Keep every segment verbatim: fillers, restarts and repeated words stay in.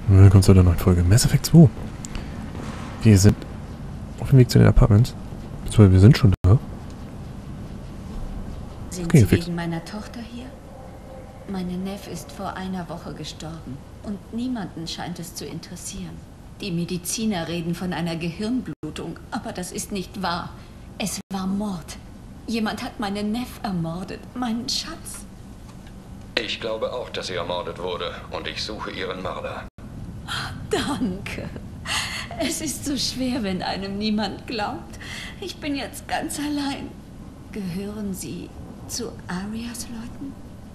Willkommen zu der neuen Folge Mass Effect zwei. Wir sind auf dem Weg zu den Apartments. Beziehungsweise wir sind schon da. Sind okay, Sie fix. wegen meiner Tochter hier? Meine Neff ist vor einer Woche gestorben. Und niemanden scheint es zu interessieren. Die Mediziner reden von einer Gehirnblutung, aber das ist nicht wahr. Es war Mord. Jemand hat meine Neff ermordet, meinen Schatz. Ich glaube auch, dass sie ermordet wurde und ich suche ihren Mörder. Danke. Es ist so schwer, wenn einem niemand glaubt. Ich bin jetzt ganz allein. Gehören Sie zu Arias Leuten?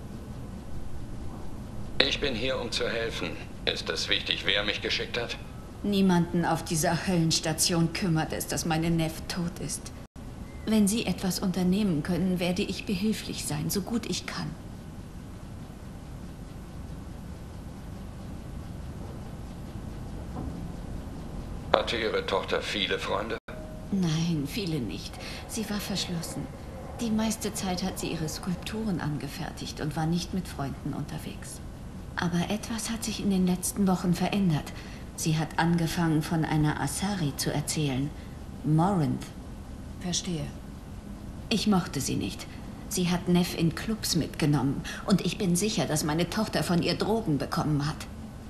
Ich bin hier, um zu helfen. Ist es wichtig, wer mich geschickt hat? Niemanden auf dieser Höllenstation kümmert es, dass meine Neff tot ist. Wenn Sie etwas unternehmen können, werde ich behilflich sein, so gut ich kann. Hatte Ihre Tochter viele Freunde? Nein, viele nicht. Sie war verschlossen. Die meiste Zeit hat sie ihre Skulpturen angefertigt und war nicht mit Freunden unterwegs. Aber etwas hat sich in den letzten Wochen verändert. Sie hat angefangen, von einer Asari zu erzählen. Morinth. Verstehe. Ich mochte sie nicht. Sie hat Neff in Clubs mitgenommen. Und ich bin sicher, dass meine Tochter von ihr Drogen bekommen hat.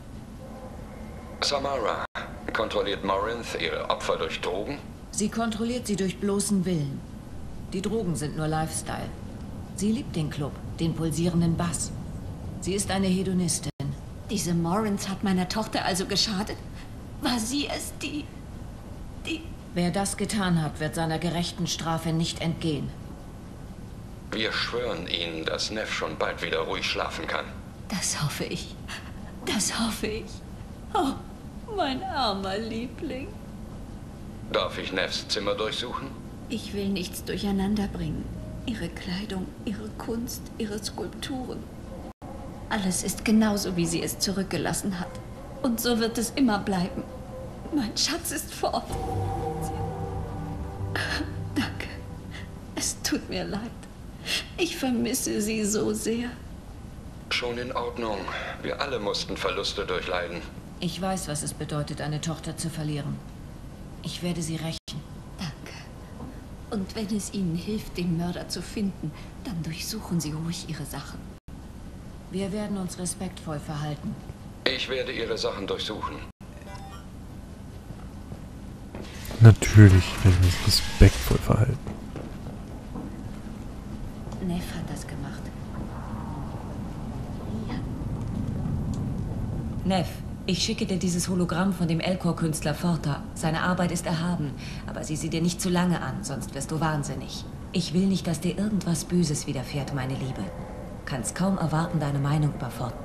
Samara, kontrolliert Morinth ihre Opfer durch Drogen? Sie kontrolliert sie durch bloßen Willen. Die Drogen sind nur Lifestyle. Sie liebt den Club, den pulsierenden Bass. Sie ist eine Hedonistin. Diese Morinth hat meiner Tochter also geschadet? War sie es, die... die... Wer das getan hat, wird seiner gerechten Strafe nicht entgehen. Wir schwören Ihnen, dass Neff schon bald wieder ruhig schlafen kann. Das hoffe ich. Das hoffe ich. Oh, mein armer Liebling. Darf ich Neffs Zimmer durchsuchen? Ich will nichts durcheinander bringen. Ihre Kleidung, ihre Kunst, ihre Skulpturen. Alles ist genauso, wie sie es zurückgelassen hat. Und so wird es immer bleiben. Mein Schatz ist fort. Danke. Es tut mir leid. Ich vermisse sie so sehr. Schon in Ordnung. Wir alle mussten Verluste durchleiden. Ich weiß, was es bedeutet, eine Tochter zu verlieren. Ich werde sie rächen. Danke. Und wenn es Ihnen hilft, den Mörder zu finden, dann durchsuchen Sie ruhig Ihre Sachen. Wir werden uns respektvoll verhalten. Ich werde Ihre Sachen durchsuchen. Natürlich werden wir uns respektvoll verhalten. Neff hat das gemacht. Ja. Neff, ich schicke dir dieses Hologramm von dem Elcor-Künstler Forta. Seine Arbeit ist erhaben, aber sieh sie dir nicht zu lange an, sonst wirst du wahnsinnig. Ich will nicht, dass dir irgendwas Böses widerfährt, meine Liebe. Kannst kaum erwarten, deine Meinung über Forta.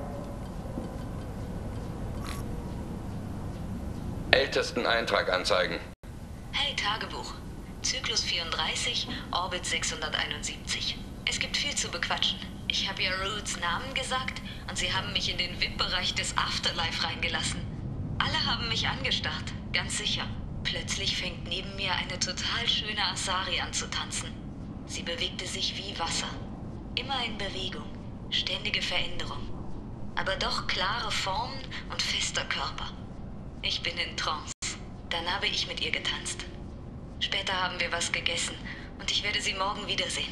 Ältesten Eintrag anzeigen. Hey Tagebuch. Zyklus vierunddreißig, Orbit sechshunderteinundsiebzig. Es gibt viel zu bequatschen. Ich habe ihr Roots Namen gesagt und sie haben mich in den V I P-Bereich des Afterlife reingelassen. Alle haben mich angestarrt, ganz sicher. Plötzlich fängt neben mir eine total schöne Asari an zu tanzen. Sie bewegte sich wie Wasser. Immer in Bewegung, ständige Veränderung. Aber doch klare Formen und fester Körper. Ich bin in Trance. Dann habe ich mit ihr getanzt. Später haben wir was gegessen und ich werde sie morgen wiedersehen.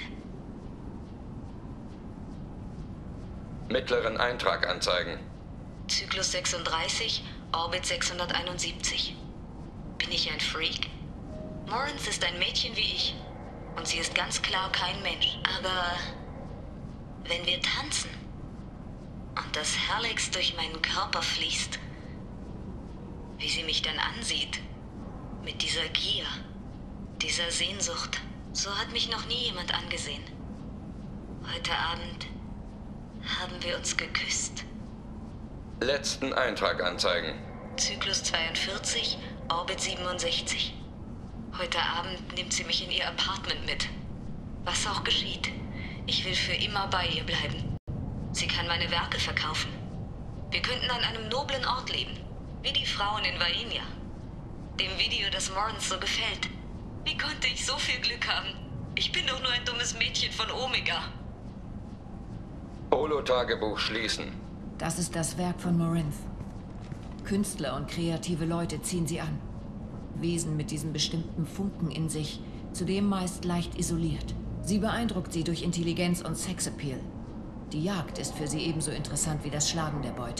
Mittleren Eintrag anzeigen. Zyklus sechsunddreißig, Orbit sechshunderteinundsiebzig. Bin ich ein Freak? Morinth ist ein Mädchen wie ich. Und sie ist ganz klar kein Mensch. Aber wenn wir tanzen und das Herrlichst durch meinen Körper fließt, wie sie mich dann ansieht, mit dieser Gier, dieser Sehnsucht, so hat mich noch nie jemand angesehen. Heute Abend haben wir uns geküsst. Letzten Eintrag anzeigen. Zyklus zweiundvierzig, Orbit siebenundsechzig. Heute Abend nimmt sie mich in ihr Apartment mit. Was auch geschieht, ich will für immer bei ihr bleiben. Sie kann meine Werke verkaufen. Wir könnten an einem noblen Ort leben, wie die Frauen in Vaenia. Dem Video, das Morinth so gefällt. Wie konnte ich so viel Glück haben? Ich bin doch nur ein dummes Mädchen von Omega. Holo-Tagebuch schließen. Das ist das Werk von Morinth. Künstler und kreative Leute ziehen sie an. Wesen mit diesem bestimmten Funken in sich, zudem meist leicht isoliert. Sie beeindruckt sie durch Intelligenz und Sexappeal. Die Jagd ist für sie ebenso interessant wie das Schlagen der Beute.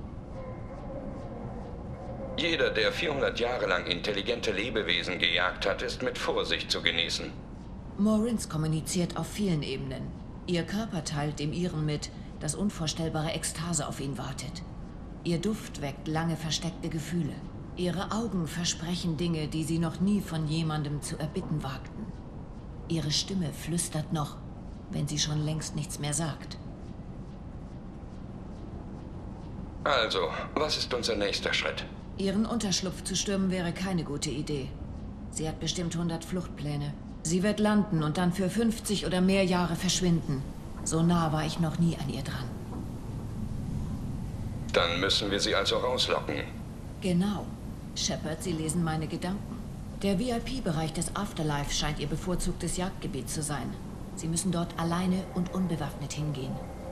Jeder, der vierhundert Jahre lang intelligente Lebewesen gejagt hat, ist mit Vorsicht zu genießen. Morins kommuniziert auf vielen Ebenen. Ihr Körper teilt dem ihren mit, dass unvorstellbare Ekstase auf ihn wartet. Ihr Duft weckt lange versteckte Gefühle. Ihre Augen versprechen Dinge, die sie noch nie von jemandem zu erbitten wagten. Ihre Stimme flüstert noch, wenn sie schon längst nichts mehr sagt. Also, was ist unser nächster Schritt? Ihren Unterschlupf zu stürmen wäre keine gute Idee. Sie hat bestimmt hundert Fluchtpläne. Sie wird landen und dann für fünfzig oder mehr Jahre verschwinden. So nah war ich noch nie an ihr dran. Dann müssen wir sie also rauslocken. Genau. Shepard, Sie lesen meine Gedanken. Der V I P-Bereich des Afterlife scheint Ihr bevorzugtes Jagdgebiet zu sein. Sie müssen dort alleine und unbewaffnet hingehen.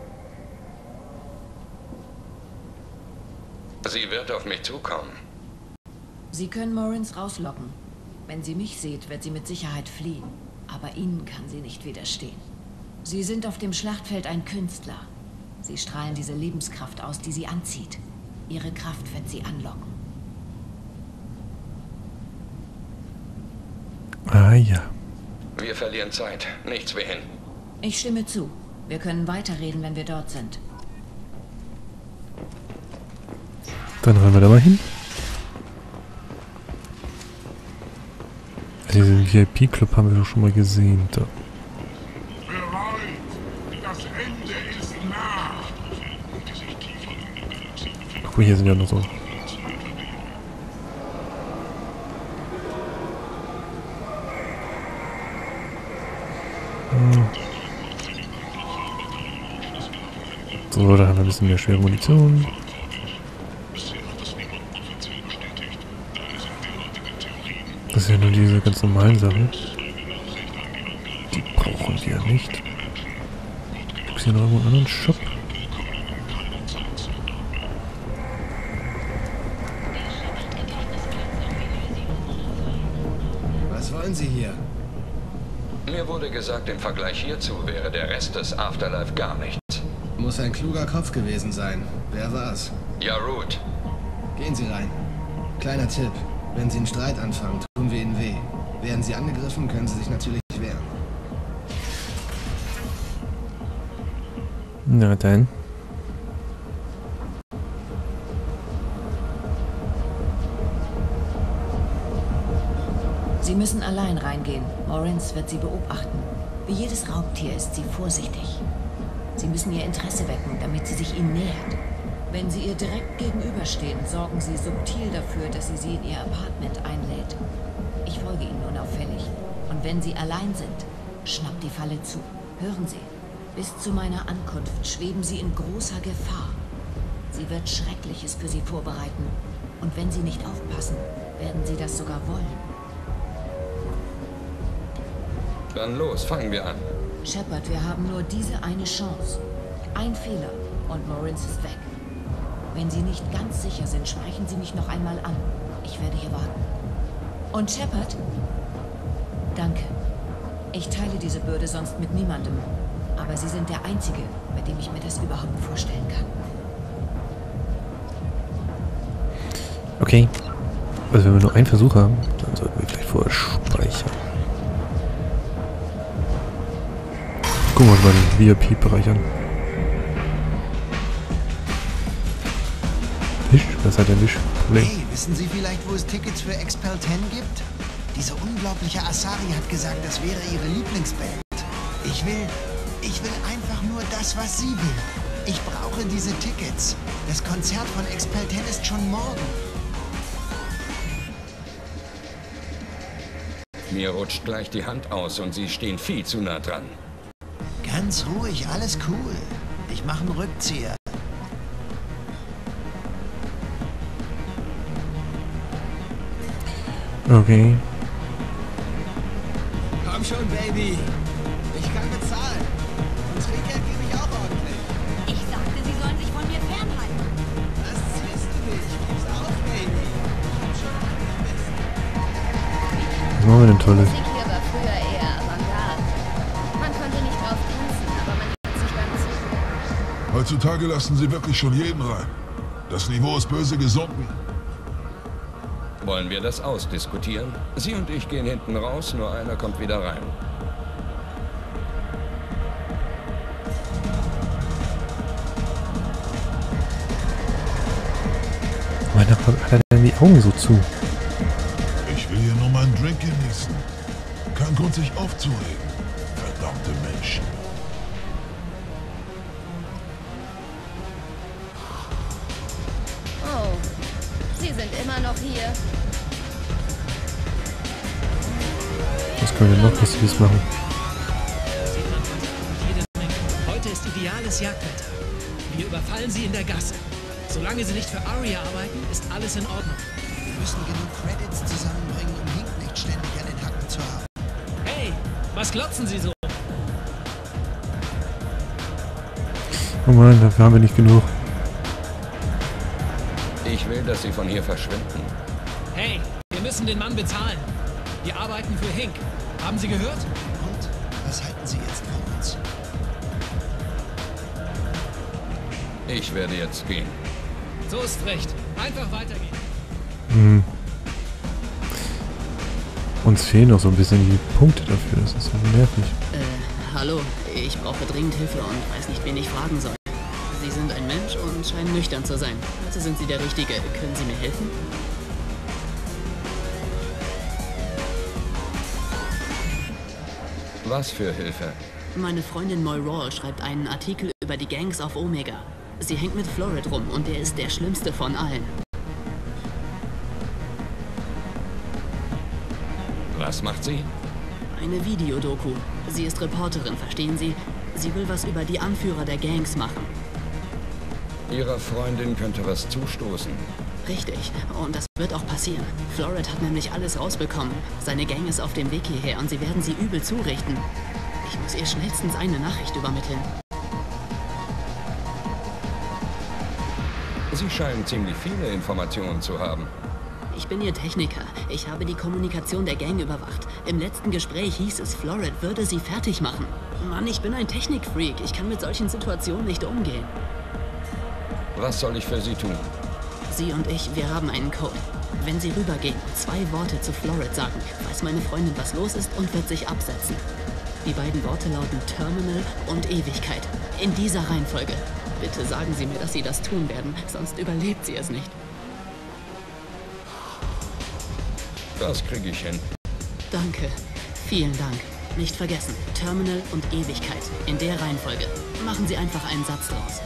Sie wird auf mich zukommen. Sie können Morins rauslocken. Wenn sie mich sieht, wird sie mit Sicherheit fliehen. Aber Ihnen kann sie nicht widerstehen. Sie sind auf dem Schlachtfeld ein Künstler. Sie strahlen diese Lebenskraft aus, die sie anzieht. Ihre Kraft wird sie anlocken. Ah ja. Wir verlieren Zeit. Nichts wie hin. Ich stimme zu. Wir können weiterreden, wenn wir dort sind. Dann rennen wir da mal hin. Diesen V I P-Club haben wir doch schon mal gesehen. Da. Das Ende ist nah. Guck mal, hier sind ja noch so. Hm. So, da haben wir ein bisschen mehr schwere Munition. Das sind ja nur diese ganz normalen Sachen. Die brauchen wir nicht. Gibt es hier noch irgendwo einen anderen Shop? Was wollen Sie hier? Mir wurde gesagt, im Vergleich hierzu wäre der Rest des Afterlife gar nichts. Muss ein kluger Kopf gewesen sein. Wer war's? Ja, Root. Gehen Sie rein. Kleiner Tipp. Wenn Sie einen Streit anfangen, tun wir Ihnen weh. Werden Sie angegriffen, können Sie sich natürlich wehren. Na dann. Sie müssen allein reingehen. Morins wird Sie beobachten. Wie jedes Raubtier ist sie vorsichtig. Sie müssen ihr Interesse wecken, damit sie sich Ihnen nähert. Wenn Sie ihr direkt gegenüberstehen, sorgen Sie subtil dafür, dass sie Sie in Ihr Apartment einlädt. Ich folge Ihnen unauffällig. Und wenn Sie allein sind, schnappt die Falle zu. Hören Sie, bis zu meiner Ankunft schweben Sie in großer Gefahr. Sie wird Schreckliches für Sie vorbereiten. Und wenn Sie nicht aufpassen, werden Sie das sogar wollen. Dann los, fangen wir an. Shepard, wir haben nur diese eine Chance. Ein Fehler und Morins ist weg. Wenn Sie nicht ganz sicher sind, sprechen Sie mich noch einmal an. Ich werde hier warten. Und Shepard? Danke. Ich teile diese Bürde sonst mit niemandem. Aber Sie sind der Einzige, bei dem ich mir das überhaupt vorstellen kann. Okay. Also wenn wir nur einen Versuch haben, dann sollten wir vielleicht vorher speichern. Gucken wir uns mal den V I P-Bereich an. Wisch? Was hat der Wisch? Problem. Hey, wissen Sie vielleicht, wo es Tickets für Expel zehn gibt? Diese unglaubliche Asari hat gesagt, das wäre ihre Lieblingsband. Ich will, ich will einfach nur das, was sie will. Ich brauche diese Tickets. Das Konzert von Expel zehn ist schon morgen. Mir rutscht gleich die Hand aus und Sie stehen viel zu nah dran. Ganz ruhig, alles cool. Ich mache einen Rückzieher. Okay. Komm schon, Baby. Ich kann bezahlen. Und Trinkgeld gebe ich auch ordentlich. Ich sagte, Sie sollen sich von mir fernhalten. Das ziehst du nicht. Gib's auch machen wir denn Tolles? Musik hier war früher eher Avantgarde. Man konnte nicht drauf tanzen, aber man hat sich beim Zuhören. Heutzutage lassen sie wirklich schon jeden rein. Das Niveau ist böse gesunken. Wollen wir das ausdiskutieren? Sie und ich gehen hinten raus, nur einer kommt wieder rein. Meiner hat er denn die Augen so zu? Ich will hier nur meinen Drink genießen. Kein Grund, sich aufzuregen. Verdammte Menschen. Oh, Sie sind immer noch hier. Was können wir noch Lustiges machen? Heute ist ideales Jagdwetter. Wir überfallen sie in der Gasse. Solange sie nicht für Arya arbeiten, ist alles in Ordnung. Wir müssen genug Credits zusammenbringen, um Hink nicht ständig an den Hacken zu haben. Hey, was glotzen Sie so? Oh Mann, dafür haben wir nicht genug. Ich will, dass Sie von hier verschwinden. Hey, wir müssen den Mann bezahlen. Wir arbeiten für Hink. Haben Sie gehört? Und was halten Sie jetzt von uns? Ich werde jetzt gehen. So ist recht. Einfach weitergehen. Hm. Uns fehlen noch so ein bisschen die Punkte dafür. Das ist so nervig. Äh, hallo. Ich brauche dringend Hilfe und weiß nicht, wen ich fragen soll. Sie sind ein Mensch und scheinen nüchtern zu sein. Also sind Sie der Richtige. Können Sie mir helfen? Was für Hilfe? Meine Freundin Moiraul schreibt einen Artikel über die Gangs auf Omega. Sie hängt mit Florid rum und er ist der schlimmste von allen. Was macht sie? Eine Videodoku. Sie ist Reporterin, verstehen Sie? Sie will was über die Anführer der Gangs machen. Ihrer Freundin könnte was zustoßen. Richtig. Und das wird auch passieren. Florid hat nämlich alles rausbekommen. Seine Gang ist auf dem Weg hierher und sie werden sie übel zurichten. Ich muss ihr schnellstens eine Nachricht übermitteln. Sie scheinen ziemlich viele Informationen zu haben. Ich bin ihr Techniker. Ich habe die Kommunikation der Gang überwacht. Im letzten Gespräch hieß es, Florid würde sie fertig machen. Mann, ich bin ein Technikfreak. Ich kann mit solchen Situationen nicht umgehen. Was soll ich für Sie tun? Sie und ich, wir haben einen Code. Wenn Sie rübergehen und zwei Worte zu Florid sagen, weiß meine Freundin, was los ist und wird sich absetzen. Die beiden Worte lauten Terminal und Ewigkeit. In dieser Reihenfolge. Bitte sagen Sie mir, dass Sie das tun werden, sonst überlebt sie es nicht. Das kriege ich hin. Danke. Vielen Dank. Nicht vergessen, Terminal und Ewigkeit. In der Reihenfolge. Machen Sie einfach einen Satz draus.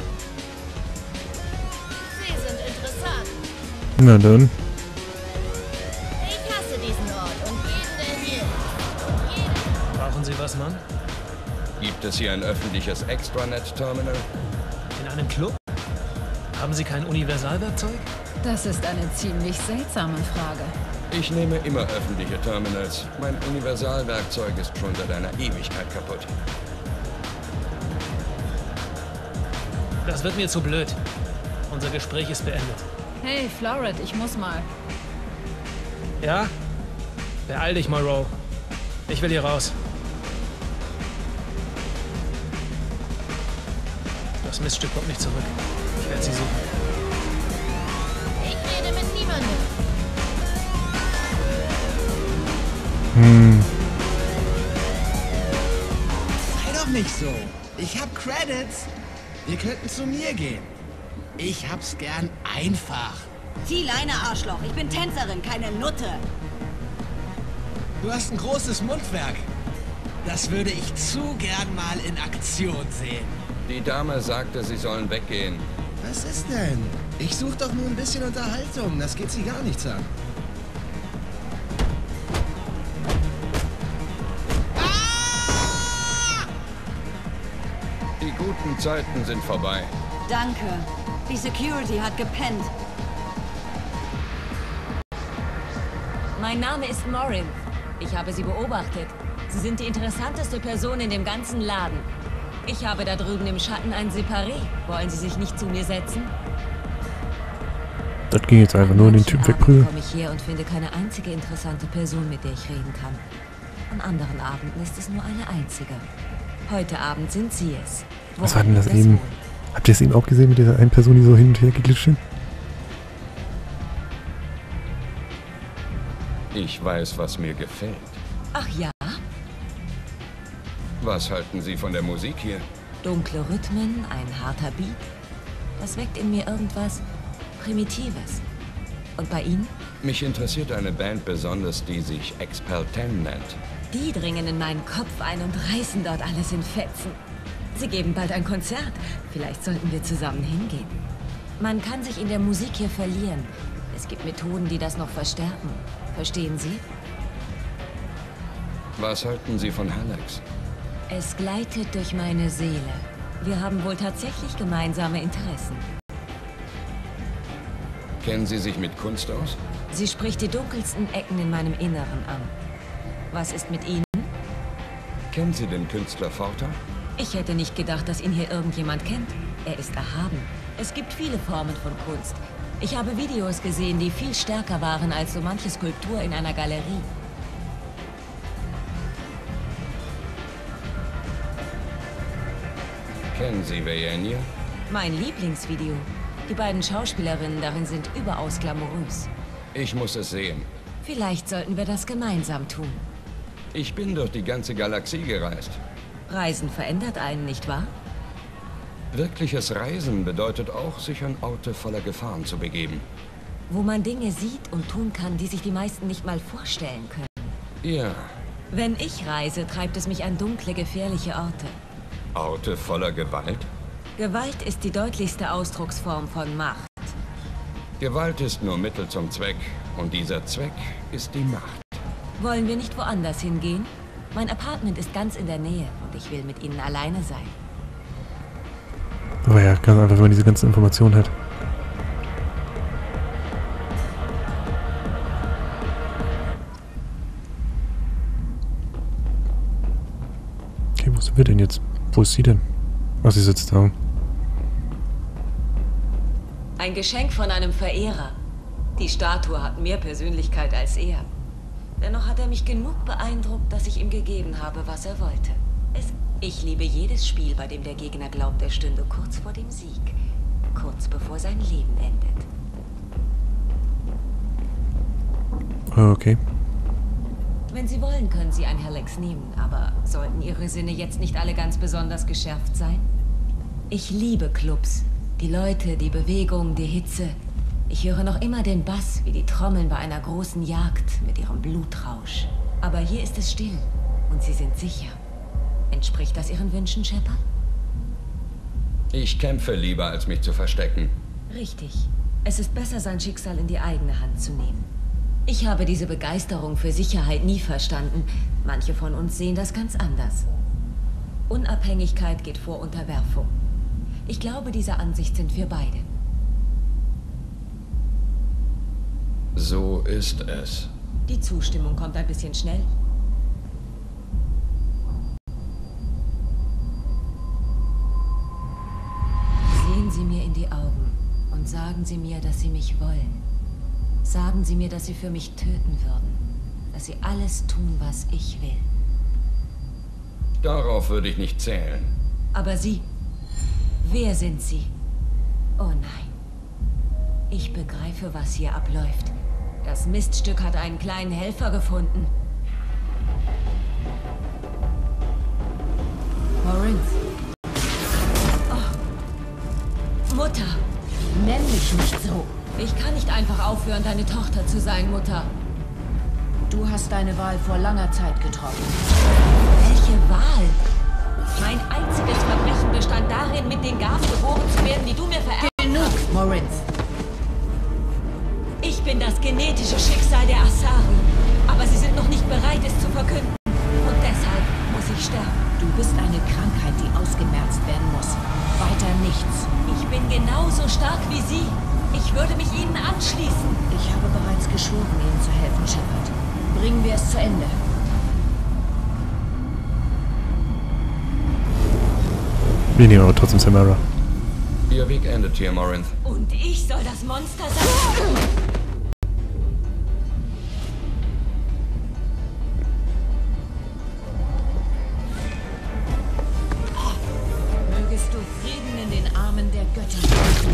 Sie sind interessant. Na dann. Ich hasse diesen Ort und jeden, der hier ist. Und jeden. Brauchen Sie was, Mann? Gibt es hier ein öffentliches Extranet-Terminal? In einem Club? Haben Sie kein Universalwerkzeug? Das ist eine ziemlich seltsame Frage. Ich nehme immer öffentliche Terminals. Mein Universalwerkzeug ist schon seit einer Ewigkeit kaputt. Das wird mir zu blöd. Unser Gespräch ist beendet. Hey, Florid, ich muss mal. Ja? Beeil dich, Moiraul. Ich will hier raus. Das Miststück kommt nicht zurück. Ich werde sie suchen. Ich rede mit niemandem. Hm. Sei doch nicht so. Ich hab Credits. Wir könnten zu mir gehen. Ich hab's gern einfach. Viel eine Arschloch. Ich bin Tänzerin, keine Nutte. Du hast ein großes Mundwerk. Das würde ich zu gern mal in Aktion sehen. Die Dame sagte, Sie sollen weggehen. Was ist denn? Ich suche doch nur ein bisschen Unterhaltung. Das geht sie gar nichts an. Die guten Zeiten sind vorbei. Danke. Die Security hat gepennt. Mein Name ist Morin. Ich habe Sie beobachtet. Sie sind die interessanteste Person in dem ganzen Laden. Ich habe da drüben im Schatten ein Separé. Wollen Sie sich nicht zu mir setzen? Das ging jetzt einfach nur den Typ wegprügeln. komme ich her und finde keine einzige interessante Person, mit der ich reden kann. An anderen Abenden ist es nur eine einzige. Heute Abend sind Sie es. Was war denn das eben? Habt ihr es eben auch gesehen mit dieser einen Person, die so hin und her geglitscht sind? Ich weiß, was mir gefällt. Ach ja? Was halten Sie von der Musik hier? Dunkle Rhythmen, ein harter Beat. Das weckt in mir irgendwas Primitives. Und bei Ihnen? Mich interessiert eine Band besonders, die sich Expel ten nennt. Die dringen in meinen Kopf ein und reißen dort alles in Fetzen. Sie geben bald ein Konzert. Vielleicht sollten wir zusammen hingehen. Man kann sich in der Musik hier verlieren. Es gibt Methoden, die das noch verstärken. Verstehen Sie? Was halten Sie von Halex? Es gleitet durch meine Seele. Wir haben wohl tatsächlich gemeinsame Interessen. Kennen Sie sich mit Kunst aus? Sie spricht die dunkelsten Ecken in meinem Inneren an. Was ist mit Ihnen? Kennen Sie den Künstler Forta? Ich hätte nicht gedacht, dass ihn hier irgendjemand kennt. Er ist erhaben. Es gibt viele Formen von Kunst. Ich habe Videos gesehen, die viel stärker waren als so manche Skulptur in einer Galerie. Kennen Sie Vayenia? Mein Lieblingsvideo. Die beiden Schauspielerinnen darin sind überaus glamourös. Ich muss es sehen. Vielleicht sollten wir das gemeinsam tun. Ich bin durch die ganze Galaxie gereist. Reisen verändert einen, nicht wahr? Wirkliches Reisen bedeutet auch, sich an Orte voller Gefahren zu begeben. Wo man Dinge sieht und tun kann, die sich die meisten nicht mal vorstellen können. Ja. Wenn ich reise, treibt es mich an dunkle, gefährliche Orte. Orte voller Gewalt? Gewalt ist die deutlichste Ausdrucksform von Macht. Gewalt ist nur Mittel zum Zweck. Und dieser Zweck ist die Macht. Wollen wir nicht woanders hingehen? Mein Apartment ist ganz in der Nähe und ich will mit Ihnen alleine sein. Aber ja, ganz einfach, wenn man diese ganzen Informationen hat. Okay, wo sind wir denn jetzt? Wo ist sie denn? Ach, sie sitzt da. Ein Geschenk von einem Verehrer. Die Statue hat mehr Persönlichkeit als er. Dennoch hat er mich genug beeindruckt, dass ich ihm gegeben habe, was er wollte. Es ich liebe jedes Spiel, bei dem der Gegner glaubt, er stünde kurz vor dem Sieg. Kurz bevor sein Leben endet. Okay. Wenn Sie wollen, können Sie ein Halex nehmen, aber sollten Ihre Sinne jetzt nicht alle ganz besonders geschärft sein? Ich liebe Clubs. Die Leute, die Bewegung, die Hitze. Ich höre noch immer den Bass, wie die Trommeln bei einer großen Jagd mit ihrem Blutrausch. Aber hier ist es still und Sie sind sicher. Entspricht das Ihren Wünschen, Shepard? Ich kämpfe lieber, als mich zu verstecken. Richtig. Es ist besser, sein Schicksal in die eigene Hand zu nehmen. Ich habe diese Begeisterung für Sicherheit nie verstanden. Manche von uns sehen das ganz anders. Unabhängigkeit geht vor Unterwerfung. Ich glaube, dieser Ansicht sind wir beide. So ist es. Die Zustimmung kommt ein bisschen schnell. Sehen Sie mir in die Augen und sagen Sie mir, dass Sie mich wollen. Sagen Sie mir, dass Sie für mich töten würden. Dass Sie alles tun, was ich will. Darauf würde ich nicht zählen. Aber Sie? Wer sind Sie? Oh nein. Ich begreife, was hier abläuft. Das Miststück hat einen kleinen Helfer gefunden. Morinth. Oh. Mutter. Nenn mich nicht so. Ich kann nicht einfach aufhören, deine Tochter zu sein, Mutter. Du hast deine Wahl vor langer Zeit getroffen. Welche Wahl? Mein einziges Verbrechen bestand darin, mit den Gaben geboren zu werden, die du mir vererbt hast. Genug, Morinth. Ich bin das genetische Schicksal der Asari. Aber sie sind noch nicht bereit, es zu verkünden. Und deshalb muss ich sterben. Du bist eine Krankheit, die ausgemerzt werden muss. Weiter nichts. Ich bin genauso stark wie sie. Ich würde mich ihnen anschließen. Ich habe bereits geschworen, ihnen zu helfen, Shepard. Bringen wir es zu Ende. Wir nehmen aber trotzdem Samara. Ihr Weg endet hier, Morinth. Und ich soll das Monster sein? Mögest du Frieden in den Armen der Götter finden.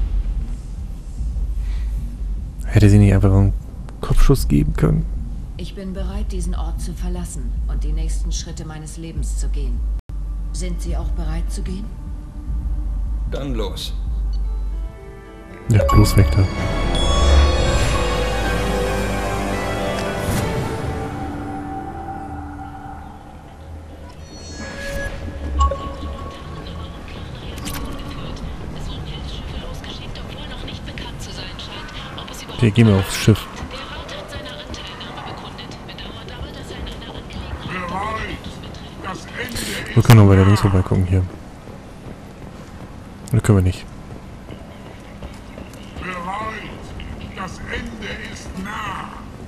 Hätte sie nicht einfach einen Kopfschuss geben können? Ich bin bereit, diesen Ort zu verlassen und die nächsten Schritte meines Lebens zu gehen. Sind Sie auch bereit zu gehen? Dann los. Ja, bloß weg da. Okay, gehen wir aufs Schiff. Wir können noch weiter links vorbeigucken hier. Oder können wir nicht? Bereit! Das Ende ist nah!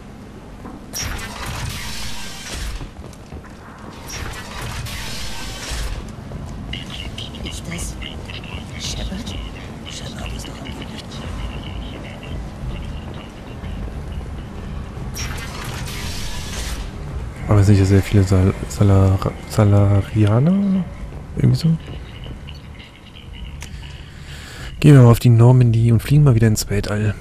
Ist das Shepard? Shepard ist doch nicht. Aber es sind ja sehr viele Sal Salar Salarianer? Irgendwie so. Gehen wir mal auf die Normandy und fliegen mal wieder ins Weltall.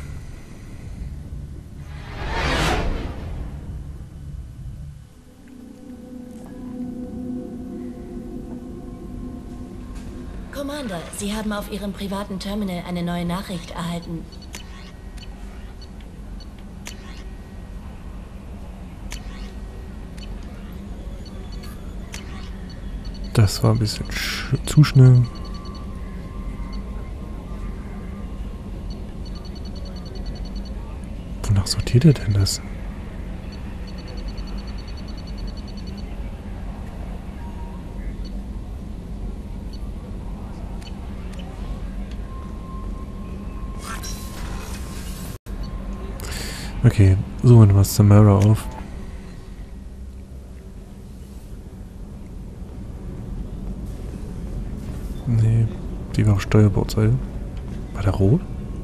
Commander, Sie haben auf Ihrem privaten Terminal eine neue Nachricht erhalten. Das war ein bisschen sch zu schnell. Wonach sortiert er denn das? Okay, suchen wir mal Samara auf. Nee, die war auf Steuerbordseite. War der rot?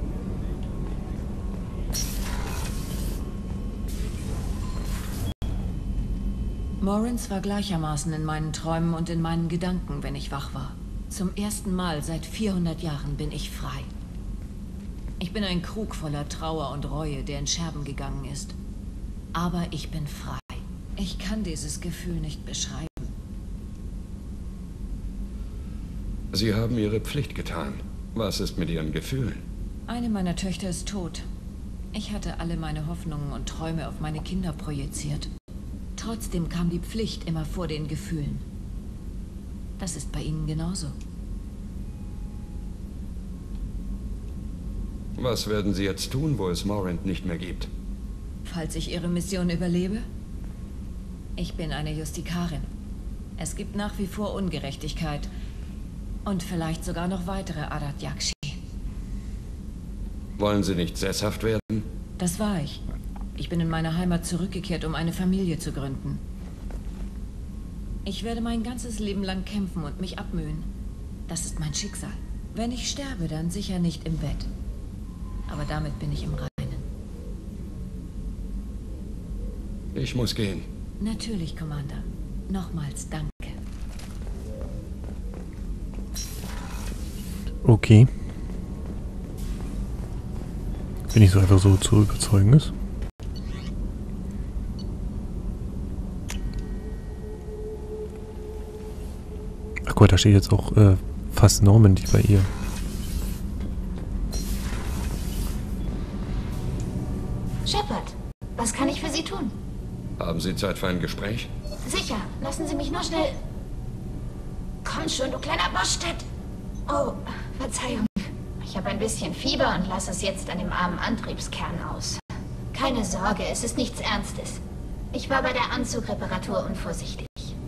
Morinth war gleichermaßen in meinen Träumen und in meinen Gedanken, wenn ich wach war. Zum ersten Mal seit vierhundert Jahren bin ich frei. Ich bin ein Krug voller Trauer und Reue, der in Scherben gegangen ist. Aber ich bin frei. Ich kann dieses Gefühl nicht beschreiben. Sie haben Ihre Pflicht getan. Was ist mit Ihren Gefühlen? Eine meiner Töchter ist tot. Ich hatte alle meine Hoffnungen und Träume auf meine Kinder projiziert. Trotzdem kam die Pflicht immer vor den Gefühlen. Das ist bei Ihnen genauso. Was werden Sie jetzt tun, wo es Morinth nicht mehr gibt? Falls ich Ihre Mission überlebe? Ich bin eine Justikarin. Es gibt nach wie vor Ungerechtigkeit. Und vielleicht sogar noch weitere Ardat Yakshi. Wollen Sie nicht sesshaft werden? Das war ich. Ich bin in meine Heimat zurückgekehrt, um eine Familie zu gründen. Ich werde mein ganzes Leben lang kämpfen und mich abmühen. Das ist mein Schicksal. Wenn ich sterbe, dann sicher nicht im Bett. Aber damit bin ich im Reinen. Ich muss gehen. Natürlich, Commander. Nochmals danke. Okay. Wenn nicht so einfach so zu überzeugen ist. Ach Gott, da steht jetzt auch äh, fast Normandy bei ihr. Shepard, was kann ich für Sie tun? Haben Sie Zeit für ein Gespräch? Sicher, lassen Sie mich nur schnell... Komm schon, du kleiner Boschtet! Oh, Verzeihung. Ich habe ein bisschen Fieber und lasse es jetzt an dem armen Antriebskern aus. Keine Sorge, es ist nichts Ernstes. Ich war bei der Anzugreparatur unvorsichtig.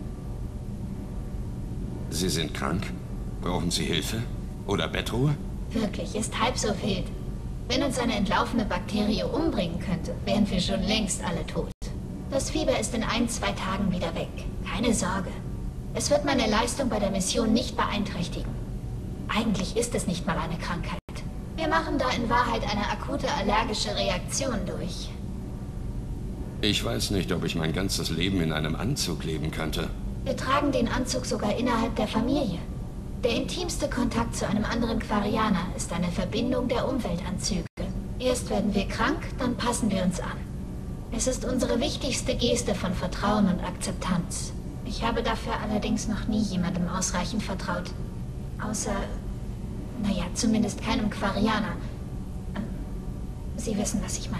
Sie sind krank? Brauchen Sie Hilfe? Oder Bettruhe? Wirklich, ist halb so wild. Wenn uns eine entlaufene Bakterie umbringen könnte, wären wir schon längst alle tot. Das Fieber ist in ein, zwei Tagen wieder weg. Keine Sorge. Es wird meine Leistung bei der Mission nicht beeinträchtigen. Eigentlich ist es nicht mal eine Krankheit. Wir machen da in Wahrheit eine akute allergische Reaktion durch. Ich weiß nicht, ob ich mein ganzes Leben in einem Anzug leben könnte. Wir tragen den Anzug sogar innerhalb der Familie. Der intimste Kontakt zu einem anderen Quarianer ist eine Verbindung der Umweltanzüge. Erst werden wir krank, dann passen wir uns an. Es ist unsere wichtigste Geste von Vertrauen und Akzeptanz. Ich habe dafür allerdings noch nie jemandem ausreichend vertraut. Außer, naja, zumindest keinem Quarianer. Sie wissen, was ich meine.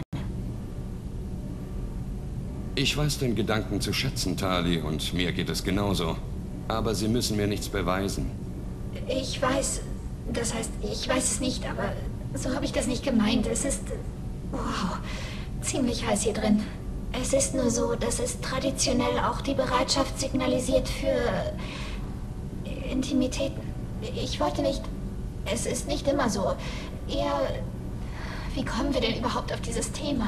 Ich weiß den Gedanken zu schätzen, Tali, und mir geht es genauso. Aber Sie müssen mir nichts beweisen. Ich weiß, das heißt, ich weiß es nicht, aber so habe ich das nicht gemeint. Es ist, wow, ziemlich heiß hier drin. Es ist nur so, dass es traditionell auch die Bereitschaft signalisiert für Intimitäten. Ich wollte nicht, es ist nicht immer so. Eher, wie kommen wir denn überhaupt auf dieses Thema?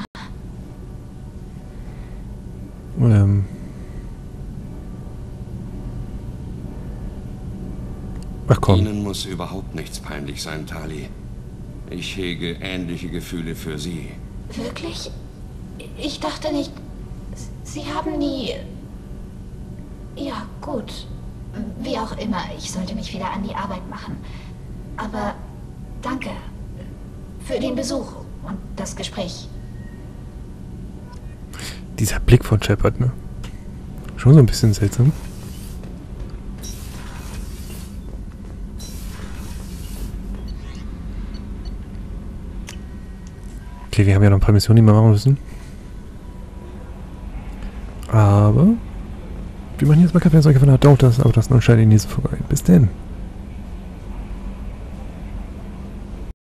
Ähm. Ach komm. Ihnen muss überhaupt nichts peinlich sein, Tali. Ich hege ähnliche Gefühle für Sie. Wirklich? Ich dachte nicht... Sie haben nie... Ja, gut. Wie auch immer, ich sollte mich wieder an die Arbeit machen. Aber danke für den Besuch und das Gespräch. Dieser Blick von Shepard, ne? Schon so ein bisschen seltsam. Okay, wir haben ja noch ein paar Missionen, die wir machen müssen. Aber wir machen jetzt mal Kaffee, wenn es euch gefallen hat. Dauert das, aber das ist noch ein Schein in diese Folge. Bis denn.